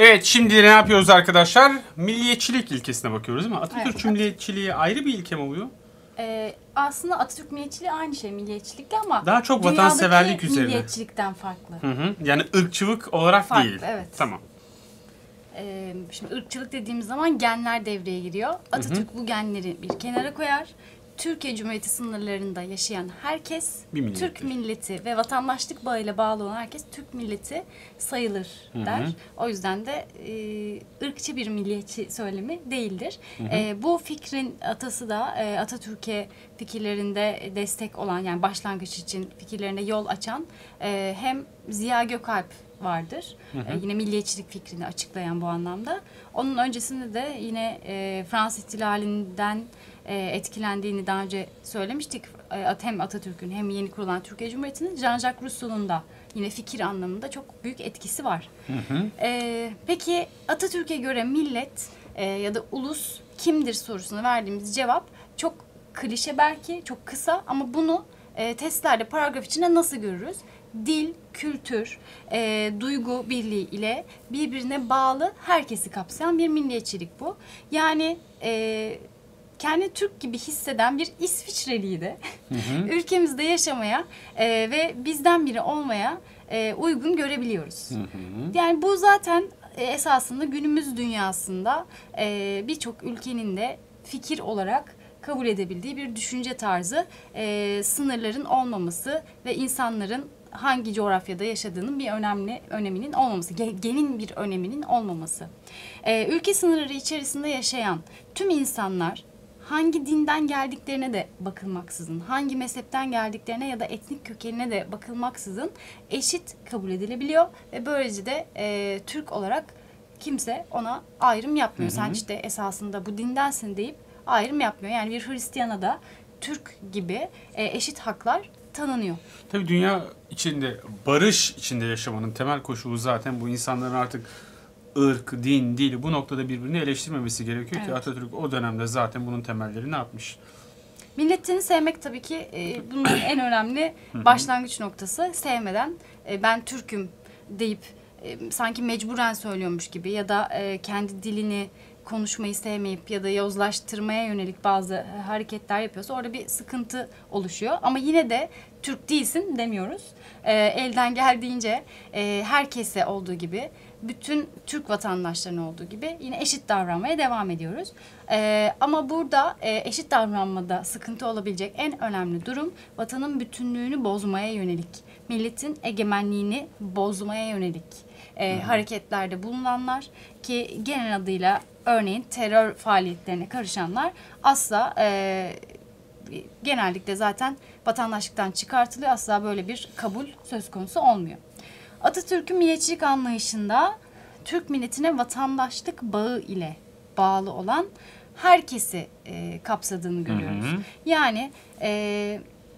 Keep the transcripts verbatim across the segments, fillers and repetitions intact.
Evet, şimdi ne yapıyoruz arkadaşlar? Milliyetçilik ilkesine bakıyoruz değil mi? Atatürk Evet. milliyetçiliği ayrı bir ilke mi oluyor? Ee, aslında Atatürk milliyetçiliği aynı şey milliyetçilikle ama daha çok vatanseverlik üzerine. Milliyetçilikten farklı. Hı hı. Yani ırkçılık olarak farklı, değil. Evet. Tamam. Ee, şimdi ırkçılık dediğimiz zaman genler devreye giriyor. Atatürk hı hı. bu genleri bir kenara koyar. Türkiye Cumhuriyeti sınırlarında yaşayan herkes, Türk milleti ve vatandaşlık bağıyla bağlı olan herkes Türk milleti sayılır der. Hı hı. O yüzden de e, ırkçı bir milliyetçi söylemi değildir. Hı hı. E, bu fikrin atası da e, Atatürk'e fikirlerinde destek olan, yani başlangıç için fikirlerine yol açan e, hem Ziya Gökalp vardır. Hı hı. E, yine milliyetçilik fikrini açıklayan bu anlamda. Onun öncesinde de yine e, Fransız ihtilalinden etkilendiğini daha önce söylemiştik. Hem Atatürk'ün hem yeni kurulan Türkiye Cumhuriyeti'nin Jean-Jacques Rousseau'nun da yine fikir anlamında çok büyük etkisi var. Hı hı. Ee, peki Atatürk'e göre millet e, ya da ulus kimdir sorusuna verdiğimiz cevap çok klişe belki, çok kısa ama bunu e, testlerde paragraf içinde nasıl görürüz? Dil, kültür, e, duygu birliği ile birbirine bağlı herkesi kapsayan bir milliyetçilik bu. Yani e, kendi Türk gibi hisseden bir İsviçreliyi de hı hı. ülkemizde yaşamaya e, ve bizden biri olmaya e, uygun görebiliyoruz. Hı hı. Yani bu zaten e, esasında günümüz dünyasında e, birçok ülkenin de fikir olarak kabul edebildiği bir düşünce tarzı, e, sınırların olmaması ve insanların hangi coğrafyada yaşadığının bir önemli öneminin olmaması, genin bir öneminin olmaması. E, ülke sınırları içerisinde yaşayan tüm insanlar hangi dinden geldiklerine de bakılmaksızın, hangi mezhepten geldiklerine ya da etnik kökenine de bakılmaksızın eşit kabul edilebiliyor ve böylece de e, Türk olarak kimse ona ayrım yapmıyor. Hı hı. Sen işte esasında bu dindensin deyip ayrım yapmıyor. Yani bir Hristiyana da Türk gibi e, eşit haklar tanınıyor. Tabii dünya içinde, barış içinde yaşamanın temel koşulu zaten bu insanların artık ırk, din, dil bu noktada birbirini eleştirmemesi gerekiyor, evet. ki Atatürk o dönemde zaten bunun temellerini ne yapmış? Milletini sevmek tabii ki e, bunun en önemli başlangıç noktası. Sevmeden e, ben Türk'üm deyip e, sanki mecburen söylüyormuş gibi ya da e, kendi dilini konuşmayı sevmeyip ya da yozlaştırmaya yönelik bazı hareketler yapıyorsa orada bir sıkıntı oluşuyor. Ama yine de Türk değilsin demiyoruz. E, elden geldiğince e, herkese olduğu gibi, bütün Türk vatandaşlarının olduğu gibi yine eşit davranmaya devam ediyoruz. Ee, ama burada e, eşit davranmada sıkıntı olabilecek en önemli durum vatanın bütünlüğünü bozmaya yönelik, milletin egemenliğini bozmaya yönelik e, hareketlerde bulunanlar, ki genel adıyla örneğin terör faaliyetlerine karışanlar asla e, genellikle zaten vatandaşlıktan çıkartılıyor. Asla böyle bir kabul söz konusu olmuyor. Atatürk'ün milliyetçilik anlayışında Türk milletine vatandaşlık bağı ile bağlı olan herkesi e, kapsadığını görüyoruz. Hı hı. Yani e,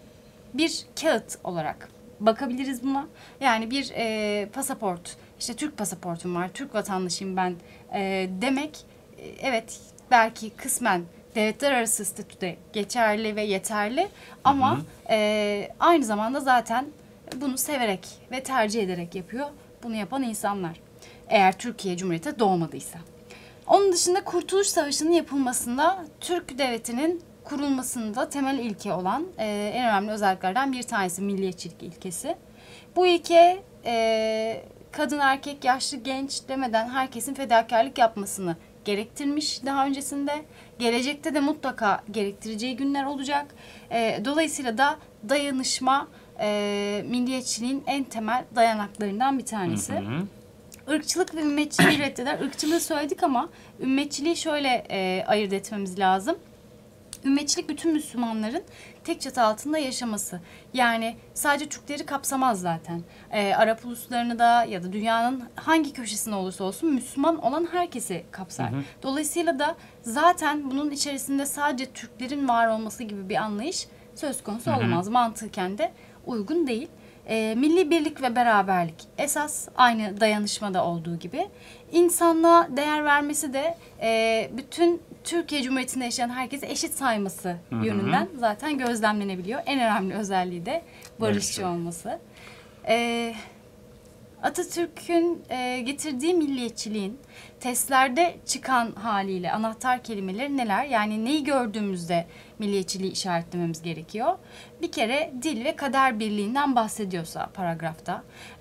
bir kağıt olarak bakabiliriz buna. Yani bir e, pasaport, işte Türk pasaportum var, Türk vatandaşıyım ben e, demek, e, evet belki kısmen devletler arası statüde geçerli ve yeterli ama hı hı. E, aynı zamanda zaten bunu severek ve tercih ederek yapıyor bunu yapan insanlar. Eğer Türkiye Cumhuriyeti doğmadıysa. Onun dışında Kurtuluş Savaşı'nın yapılmasında Türk Devleti'nin kurulmasında temel ilke olan e, en önemli özelliklerden bir tanesi milliyetçilik ilkesi. Bu ilke e, kadın, erkek, yaşlı, genç demeden herkesin fedakarlık yapmasını gerektirmiş daha öncesinde. Gelecekte de mutlaka gerektireceği günler olacak. E, dolayısıyla da dayanışma e, milliyetçiliğin en temel dayanaklarından bir tanesi. Hı hı. Irkçılık ve ümmetçiliği reddeder. Irkçılığı söyledik ama ümmetçiliği şöyle e, ayırt etmemiz lazım. Ümmetçilik bütün Müslümanların tek çatı altında yaşaması. Yani sadece Türkleri kapsamaz zaten. E, Arap uluslarını da ya da dünyanın hangi köşesinde olursa olsun Müslüman olan herkesi kapsar. Hı hı. Dolayısıyla da zaten bunun içerisinde sadece Türklerin var olması gibi bir anlayış söz konusu hı hı. olamaz. Mantıken de uygun değil. E, milli birlik ve beraberlik esas aynı dayanışmada olduğu gibi. İnsanlığa değer vermesi de e, bütün Türkiye Cumhuriyeti'nde yaşayan herkesi eşit sayması hı hı. yönünden zaten gözlemlenebiliyor. En önemli özelliği de barışçı olması. E, Atatürk'ün e, getirdiği milliyetçiliğin testlerde çıkan haliyle anahtar kelimeleri neler? Yani neyi gördüğümüzde milliyetçiliği işaretlememiz gerekiyor? Bir kere dil ve kader birliğinden bahsediyorsa paragrafta.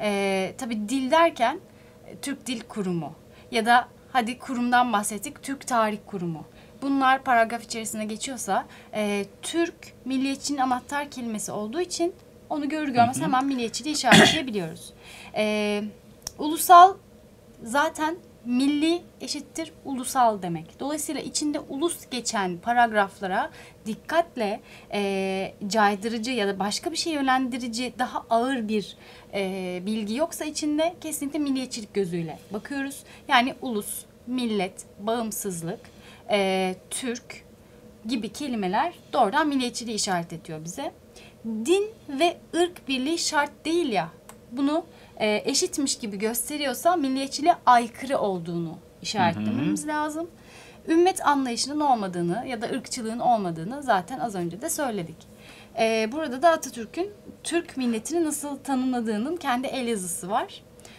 E, tabii dil derken Türk Dil Kurumu ya da hadi kurumdan bahsettik, Türk Tarih Kurumu. Bunlar paragraf içerisinde geçiyorsa e, Türk milliyetçinin anahtar kelimesi olduğu için onu görür görmez hemen milliyetçiliği işaretleyebiliyoruz. E, ulusal zaten milli eşittir ulusal demek. Dolayısıyla içinde ulus geçen paragraflara dikkatle e, caydırıcı ya da başka bir şey yönlendirici daha ağır bir e, bilgi yoksa içinde kesinlikle milliyetçilik gözüyle bakıyoruz. Yani ulus, millet, bağımsızlık, e, Türk gibi kelimeler doğrudan milliyetçiliği işaret ediyor bize. Din ve ırk birliği şart değil ya, bunu e, eşitmiş gibi gösteriyorsa milliyetçiliğe aykırı olduğunu işaretlememiz hı hı. lazım. Ümmet anlayışının olmadığını ya da ırkçılığın olmadığını zaten az önce de söyledik. E, burada da Atatürk'ün Türk milletini nasıl tanımladığının kendi el yazısı var.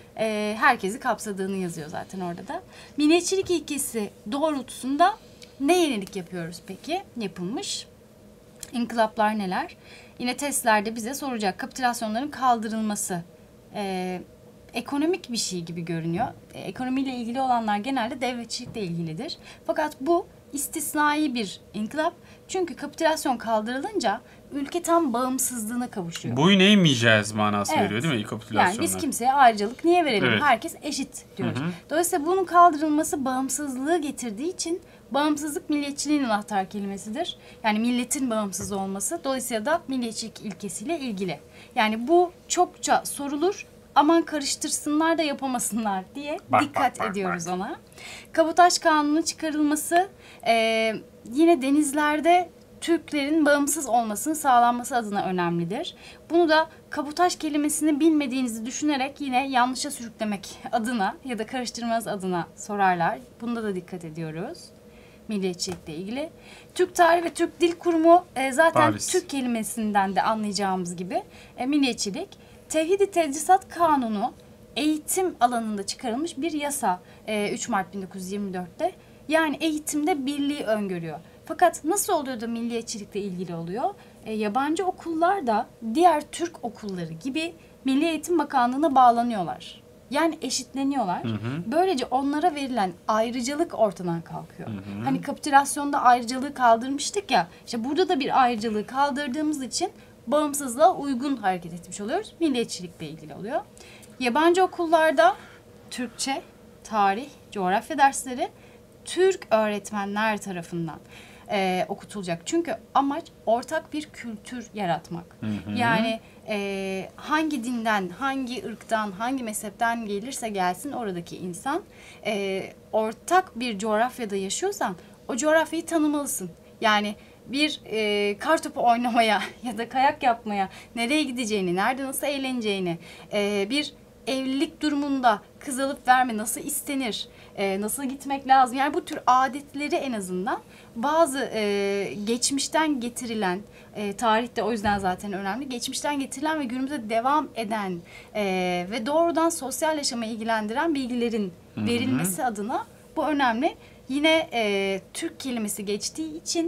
E, herkesi kapsadığını yazıyor zaten orada da. Milliyetçilik ilkesi doğrultusunda ne yenilik yapıyoruz peki? Yapılmış. İnkılaplar neler? Yine testlerde bize soracak. Kapitülasyonların kaldırılması. Ee, ekonomik bir şey gibi görünüyor. Ee, ekonomiyle ilgili olanlar genelde devletçilikle ilgilidir. Fakat bu istisnai bir inkılap. Çünkü kapitülasyon kaldırılınca ülke tam bağımsızlığına kavuşuyor. Boyun eğmeyeceğiz manası evet. veriyor değil mi kapitülasyonlar? Yani biz kimseye ayrıcalık niye verelim? Evet. Herkes eşit diyoruz. Hı hı. Dolayısıyla bunun kaldırılması bağımsızlığı getirdiği için bağımsızlık milliyetçiliğin anahtar kelimesidir. Yani milletin bağımsız olması. Dolayısıyla da milliyetçilik ilkesiyle ilgili. Yani bu çokça sorulur. Aman karıştırsınlar da yapamasınlar diye bak, dikkat bak, bak, ediyoruz bak. ona. Kabotaj kanunu çıkarılması e, yine denizlerde Türklerin bağımsız olmasının sağlanması adına önemlidir. Bunu da kabotaj kelimesini bilmediğinizi düşünerek yine yanlışa sürüklemek adına ya da karıştırmanız adına sorarlar. Bunda da dikkat ediyoruz. Milliyetçilikle ilgili. Türk Tarih ve Türk Dil Kurumu e, zaten Paris. Türk kelimesinden de anlayacağımız gibi e, milliyetçilik. Tevhid-i Tedrisat Kanunu eğitim alanında çıkarılmış bir yasa e, üç Mart bin dokuz yüz yirmi dörtte. Yani eğitimde birliği öngörüyor. Fakat nasıl oluyor da milliyetçilikle ilgili oluyor? E, yabancı okullar da diğer Türk okulları gibi Milli Eğitim Bakanlığı'na bağlanıyorlar. Yani eşitleniyorlar. Hı hı. Böylece onlara verilen ayrıcalık ortadan kalkıyor. Hı hı. Hani kapitülasyonda ayrıcalığı kaldırmıştık ya. İşte burada da bir ayrıcalığı kaldırdığımız için bağımsızlığa uygun hareket etmiş oluyoruz. Milliyetçilikle ilgili oluyor. Yabancı okullarda Türkçe, tarih, coğrafya dersleri Türk öğretmenler tarafından e, okutulacak. Çünkü amaç ortak bir kültür yaratmak. Hı hı. Yani e, hangi dinden, hangi ırktan, hangi mezhepten gelirse gelsin oradaki insan e, ortak bir coğrafyada yaşıyorsan o coğrafyayı tanımalısın. Yani bir e, kartopu oynamaya ya da kayak yapmaya nereye gideceğini, nerede nasıl eğleneceğini, e, bir evlilik durumunda kız alıp verme nasıl istenir, e, nasıl gitmek lazım. Yani bu tür adetleri en azından bazı e, geçmişten getirilen, e, tarihte o yüzden zaten önemli, geçmişten getirilen ve günümüze devam eden e, ve doğrudan sosyal yaşama ilgilendiren bilgilerin verilmesi hı hı. adına bu önemli. Yine e, Türk kelimesi geçtiği için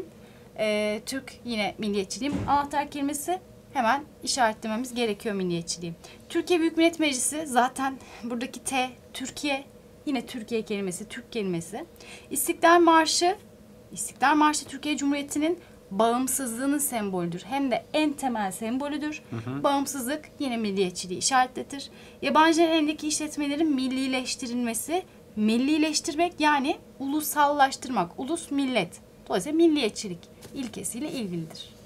e, Türk yine milliyetçiliğin anahtar kelimesi. Hemen işaretlememiz gerekiyor milliyetçiliği. Türkiye Büyük Millet Meclisi zaten buradaki T, Türkiye, yine Türkiye kelimesi, Türk kelimesi. İstiklal Marşı, İstiklal Marşı Türkiye Cumhuriyeti'nin bağımsızlığının sembolüdür. Hem de en temel sembolüdür. Hı hı. Bağımsızlık yine milliyetçiliği işaretletir. Yabancıların elindeki işletmelerin millileştirilmesi, millileştirmek yani ulusallaştırmak, ulus millet. Dolayısıyla milliyetçilik ilkesiyle ilgilidir.